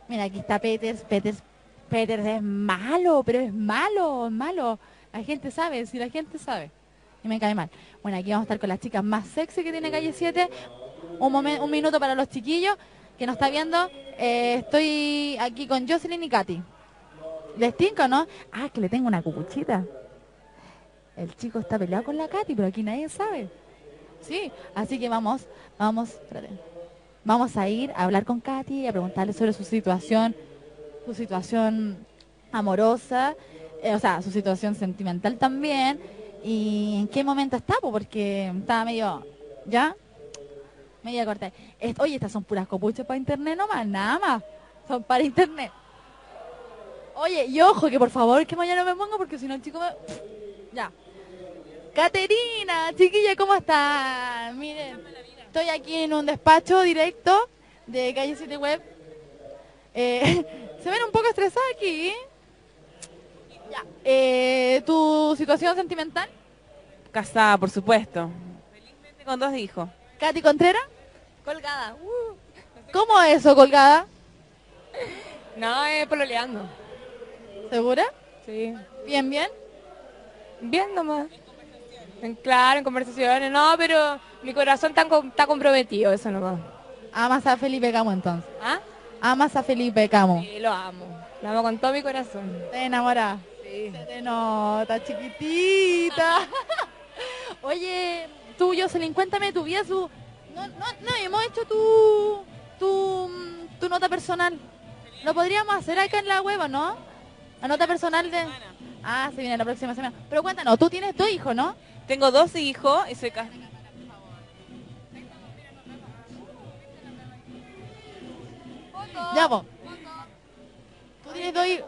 Mira, aquí está Peters. Peters es malo, pero es malo, es malo. La gente sabe, si la gente sabe. Y me cae mal. Bueno, aquí vamos a estar con las chicas más sexy que tiene Calle 7. Un minuto para los chiquillos que nos está viendo. Estoy aquí con Jocelyn y Katy. ¿Les tinca, no? Ah, que le tengo una cucuchita. El chico está peleado con la Katy, pero aquí nadie sabe. Sí, así que espérate. Vamos a ir a hablar con Katy y a preguntarle sobre su situación amorosa, o sea, su situación sentimental también, y en qué momento está, po, porque estaba medio, ¿ya? Media corta. Oye, estas son puras copuchas para internet nomás, nada más. Son para internet. Oye, y ojo, que por favor que mañana me ponga, porque si no el chico me... Ya. Caterina, chiquilla, ¿cómo están? Miren, estoy aquí en un despacho directo de Calle 7 Web. Se ven un poco estresadas aquí. Ya. ¿Tu situación sentimental? Casada, por supuesto. Felizmente con 2 hijos. Katy Contreras, Colgada. ¿cómo es eso, colgada? No, pololeando. ¿Segura? Sí. Bien, bien. Bien nomás. Claro, en conversaciones. No, pero mi corazón está comprometido, eso nomás. Amas a Felipe Camo entonces. ¿Ah? Amas a Felipe Camo. Sí, lo amo. Lo amo con todo mi corazón. Te enamorás. Sí. Se te nota, chiquitita. Oye, tú, Jocelyn, cuéntame tu vida, no, hemos hecho tu nota personal. Lo podríamos hacer acá en la web, ¿o no? La nota personal de... Ah, se viene la próxima semana. Pero cuéntanos, tú tienes 2 hijos, ¿no? Tengo 2 hijos y soy casada. Ya, vos. Tú tienes 2 hijos.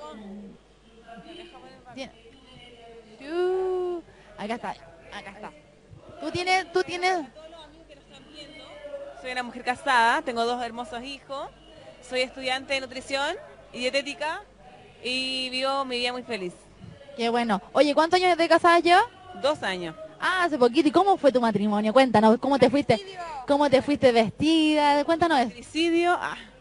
Acá está, acá está. Tú tienes... Soy una mujer casada, tengo 2 hermosos hijos, soy estudiante de nutrición y dietética y vivo mi vida muy feliz. Qué bueno. Oye, ¿cuántos años de casada ya? 2 años. Ah, hace poquito. ¿Y cómo fue tu matrimonio? Cuéntanos, ¿cómo te fuiste? ¿Cómo te fuiste vestida? Cuéntanos eso. Suicidio.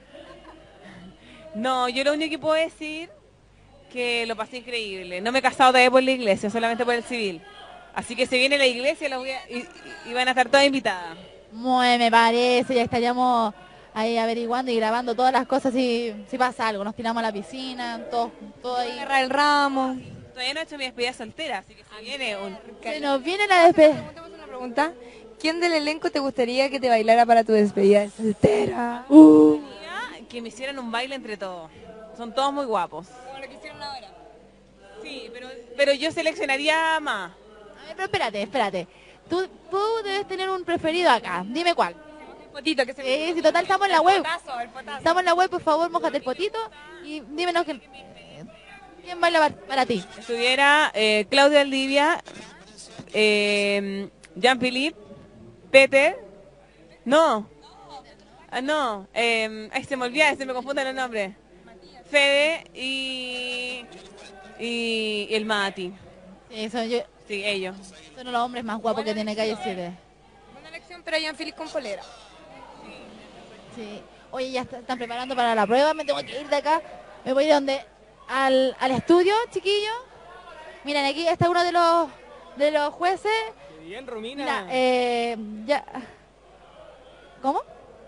No, yo lo único que puedo decir que lo pasé increíble. No me he casado todavía por la iglesia, solamente por el civil. Así que se viene la iglesia y van a estar todas invitadas. Muy me parece, ya estaríamos ahí averiguando y grabando todas las cosas si pasa algo. Nos tiramos a la piscina, todo ahí. Agarrar el ramo. Todavía no he hecho mi despedida soltera, así que se viene un... Se nos viene la despedida. Tenemos una pregunta. ¿Quién del elenco te gustaría que te bailara para tu despedida de soltera? Que me hicieran un baile entre todos. Son todos muy guapos. Como lo que hicieron ahora. Sí, pero yo seleccionaría más. A ver, pero espérate. Tú debes tener un preferido acá. Dime cuál. El potito que se Si total estamos en la web. El potazo. Estamos en la web, por favor, mójate el potito y dímenos quién baila para ti. Estuviera Claudia Aldivia, Jean-Philippe, Peter, no, no, ay, se me olvida, se me confunden los nombres. Fede y el Mati. Sí, Sí, ellos. son los hombres más guapos que tiene Calle 7. Buena elección, pero Jean-Philippe con polera. Sí. Oye, ya están preparando para la prueba, me tengo que ir de acá. Me voy al estudio, chiquillos. Miren, aquí está uno de los jueces. Qué bien, Romina. Mira, ya. ¿Cómo?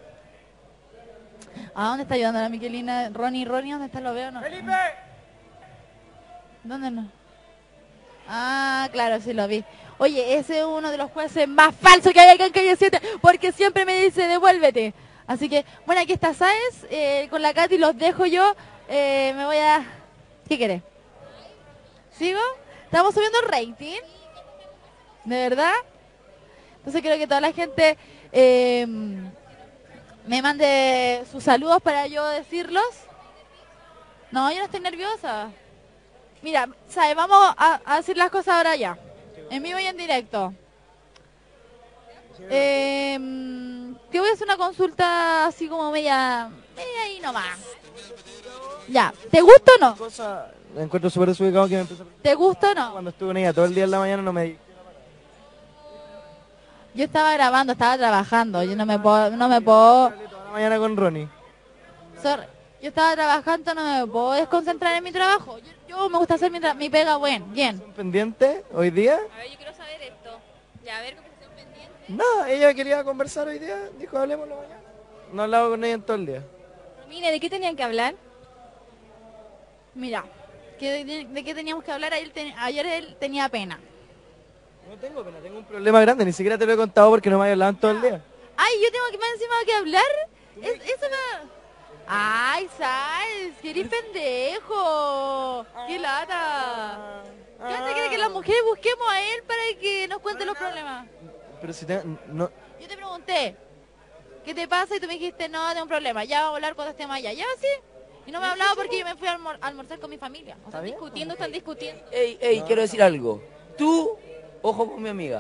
¿A dónde está ayudando la Miquelina? Ronnie, ¿dónde está? ¿Lo veo? No. ¡Felipe! ¿Dónde no? Ah, claro, sí lo vi. Oye, ese es uno de los jueces más falsos que hay acá en Calle 7, porque siempre me dice, devuélvete. Así que, bueno, aquí está Sáez, con la Katy los dejo yo. Me voy a... ¿Qué querés? ¿Sigo? Estamos subiendo el rating. ¿De verdad? Entonces quiero que toda la gente me mande sus saludos para yo decirlos. No, yo no estoy nerviosa. Mira, ¿sabes? Vamos a decir las cosas ahora ya. En vivo y en directo. Te voy a hacer una consulta así como media ahí nomás. Ya, ¿te gusta o no? Cosa, me encuentro súper desubicado que me empezó a... ¿Te gusta o no? Cuando estuve en ella todo el día en la mañana no me di... Yo estaba grabando, estaba trabajando. Yo no me puedo... Toda la mañana con Ronnie. Sorry. Yo estaba trabajando, no me puedo desconcentrar en mi trabajo. Yo me gusta hacer mi pega bien. ¿Un pendiente hoy día? A ver, yo quiero saber esto. Ya, a ver, conversación pendiente. No, ella quería conversar hoy día, dijo hablemoslo mañana. No he hablado con ella en todo el día. Romina, ¿de qué tenían que hablar? Mira, ¿de qué teníamos que hablar? Ayer él tenía pena. No tengo pena, tengo un problema grande, ni siquiera te lo he contado porque no me había hablado en todo el día. Ay, yo tengo que más encima que hablar. Eso no... Ay, ¿sabes? Que eres pendejo. ¡Qué lata! ¿Qué te quiere que las mujeres busquemos a él para que nos cuente los problemas? Pero si te... No, Yo te pregunté, ¿qué te pasa? Y tú me dijiste, no, tengo un problema. Ya vamos a hablar cuando estemos allá. ¿Ya sí? Y no me ha hablado porque yo me fui a almorzar con mi familia. O sea, están discutiendo. Ey, quiero decir algo. Tú, ojo con mi amiga.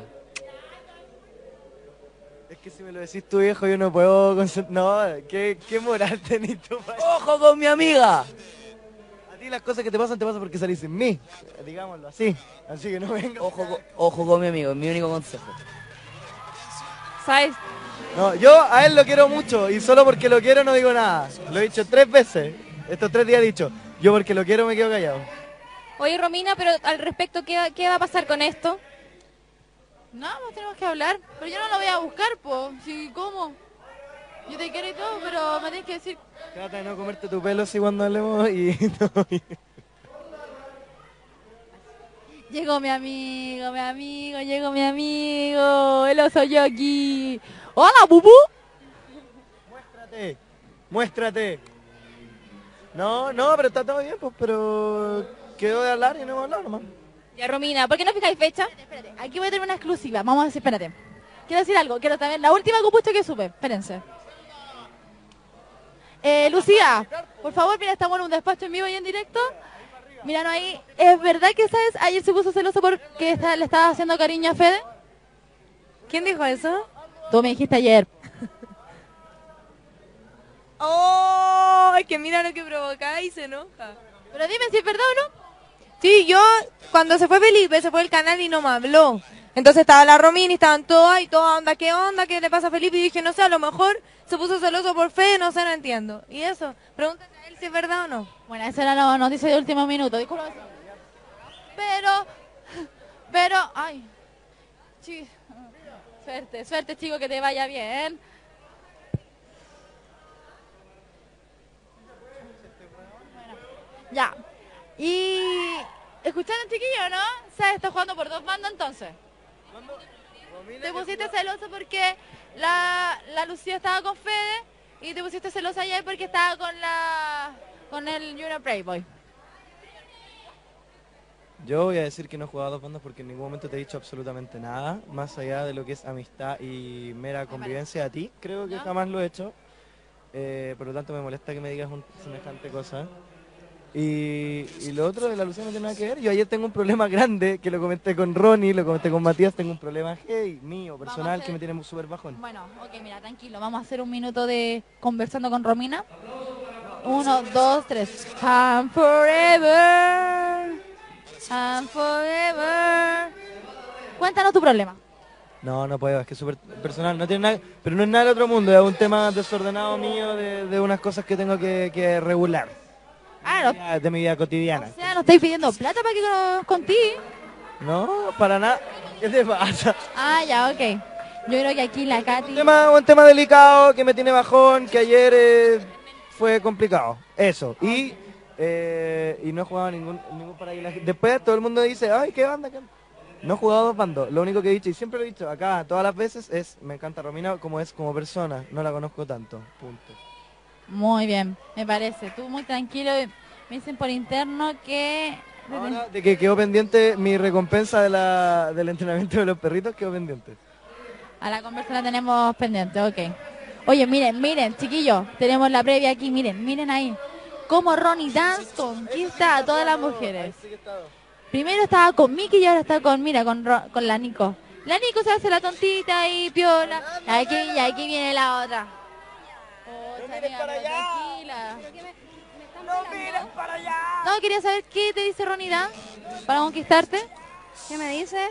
es que si me lo decís tu viejo yo no puedo... No, ¿qué moral tenés tú para... ¡Ojo con mi amiga! A ti las cosas que te pasan porque salís sin mí, digámoslo así. Así que no vengas. Ojo con mi amigo, es mi único consejo. ¿Sabes? No, yo a él lo quiero mucho y solo porque lo quiero no digo nada. Lo he dicho 3 veces. Estos 3 días he dicho, yo porque lo quiero me quedo callado. Oye, Romina, pero al respecto, ¿qué va a pasar con esto? No, pues tenemos que hablar. Pero yo no lo voy a buscar, po. Sí, ¿cómo? Yo te quiero y todo, pero me tienes que decir... Trata de no comerte tu pelo así cuando hablemos y... todo bien. Llegó mi amigo, el oso Yogi. ¡Hola, Bubu! Muéstrate. No, pero está todo bien, pues, pero quedó de hablar y no hemos hablado nomás. Ya, Romina, ¿por qué no fijáis fecha? Espérate, aquí voy a tener una exclusiva. Vamos a decir, espérate. Quiero decir algo, quiero saber la última compuesta que supe. Espérense. Lucía, por favor, mira, estamos en un despacho en vivo y en directo. Míranos ahí. ¿Es verdad que, sabes, ayer se puso celoso porque le estaba haciendo cariño a Fede? ¿Quién dijo eso? Tú me dijiste ayer. ¡Oh! Que mira lo que provoca y se enoja. Pero dime si es verdad o no. Sí, cuando se fue Felipe, se fue el canal y no me habló. Entonces estaba la Romina y estaban todas y toda onda, ¿qué le pasa a Felipe? Y dije, no sé, a lo mejor se puso celoso por Fede, no sé, no entiendo. Y eso, pregúntale a él si es verdad o no. Bueno, esa era la noticia de último minuto. Disculpa. Pero, ay. Suerte, chico, que te vaya bien. Bueno, ya. Y... ¿Escucharon, chiquillo, no? ¿Sabes? Está jugando por 2 bandos, entonces. Te pusiste celoso porque la Lucía estaba con Fede y te pusiste celosa ayer porque estaba con el Junior Playboy. Yo voy a decir que no he jugado a 2 bandas porque en ningún momento te he dicho absolutamente nada, más allá de lo que es amistad y mera convivencia a ti. Creo que jamás lo he hecho. Por lo tanto me molesta que me digas semejante cosa. Y lo otro de la Lucía no tiene nada que ver. Yo ayer tengo un problema grande, que lo comenté con Ronnie, lo comenté con Matías, tengo un problema mío, personal, que me tiene súper bajón. Bueno, ok, mira, tranquilo. Vamos a hacer un minuto de conversando con Romina. 1, 2, 3. And forever. Cuéntanos tu problema. No puedo, es que es súper personal, no tiene nada, pero no es nada del otro mundo, es un tema desordenado mío de unas cosas que tengo que regular. De mi vida cotidiana. O sea, no estáis pidiendo plata para que nos conté. No, para nada. ¿Qué te pasa? Ya, ok. Yo creo que aquí la Katy... Un tema delicado que me tiene bajón, que ayer fue complicado. Eso. Y no he jugado ningún para ahí. Después todo el mundo dice, ay, ¿qué banda? No he jugado 2 bandos. Lo único que he dicho, y siempre lo he dicho acá todas las veces, es me encanta Romina como es como persona. No la conozco tanto. Punto. Muy bien, me parece. Tú muy tranquilo. Me dicen por interno que... Ahora, de que quedó pendiente mi recompensa del entrenamiento de los perritos, quedó pendiente. A la conversa la tenemos pendiente, ok. Oye, miren, chiquillos, tenemos la previa aquí, miren ahí. Cómo Ronnie Dance conquista a todas las mujeres. Primero estaba con Miki y ahora está con la Nico. La Nico se hace la tontita y piola. Y aquí viene la otra. ¡No mires para allá! Tranquila. ¡No mires para allá! No, quería saber qué te dice Ronnie Dance para conquistarte. ¿Qué me dice?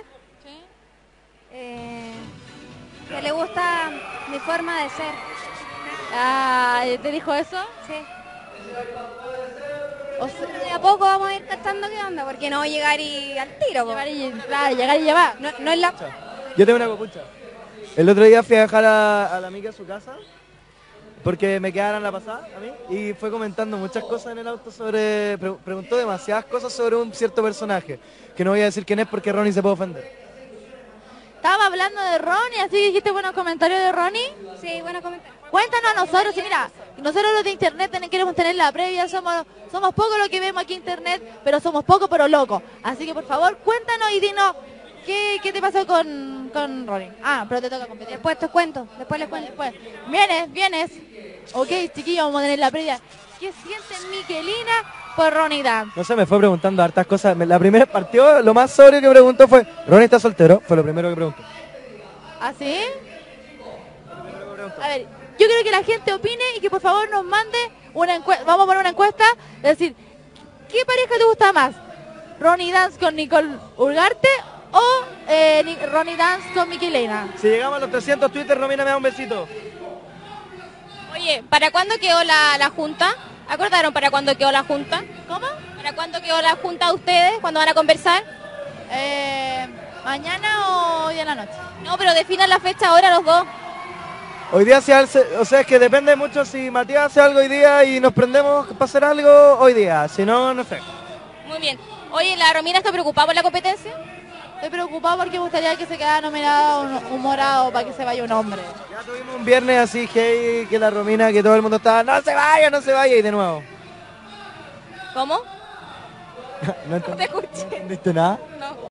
Que le gusta mi forma de ser. ¿Te dijo eso? Sí. O sea, De a poco vamos a ir tratando qué onda, porque no llegar y al tiro. Po. llegar y, claro, llegar y llevar. No es la... Yo tengo una copucha. El otro día fui a dejar a la amiga a su casa porque me quedaron la pasada a mí y fue comentando muchas cosas en el auto sobre... preguntó demasiadas cosas sobre un cierto personaje, que no voy a decir quién es porque Ronnie se puede ofender. Estaba hablando de Ronnie, así que dijiste buenos comentarios de Ronnie. Sí, buena comentario. Cuéntanos a nosotros, y mira, nosotros los de internet queremos tener la previa, somos pocos los que vemos aquí en internet, pero somos pocos pero locos. Así que por favor, cuéntanos y dinos qué te pasó con Ronnie. Ah, pero te toca competir. Después te cuento, después les cuento. Después. Vienes. Ok, chiquillos, vamos a tener la previa. ¿Qué siente Miquelina por Ronnie Dance? No sé, me fue preguntando hartas cosas. La primera partió, lo más sobrio que preguntó fue, ¿Ronnie está soltero? Fue lo primero que preguntó. ¿Así? A ver, yo creo que la gente opine y que por favor nos mande una encuesta. Vamos a poner una encuesta, es decir, ¿qué pareja te gusta más? ¿Ronnie Dance con Nicole Ugarte o Ronnie Dance con Miquelina? Si llegamos a los 300 Twitter, Romina me da un besito. Oye, ¿para cuándo quedó la junta? ¿Acordaron para cuándo quedó la junta? ¿Cómo? ¿Para cuándo quedó la junta de ustedes? ¿Cuándo van a conversar? ¿Mañana o hoy en la noche? No, pero definan la fecha ahora los dos. Hoy día o sea, es que depende mucho si Matías hace algo hoy día y nos prendemos para hacer algo hoy día. Si no, no sé. Muy bien. Oye, ¿la Romina está preocupada por la competencia? Estoy preocupado porque me gustaría que se quedara nominado un morado para que se vaya un hombre. Ya tuvimos un viernes así que la Romina, que todo el mundo estaba, no se vaya, y de nuevo. ¿Cómo? No No te escuché. entendiste nada. No.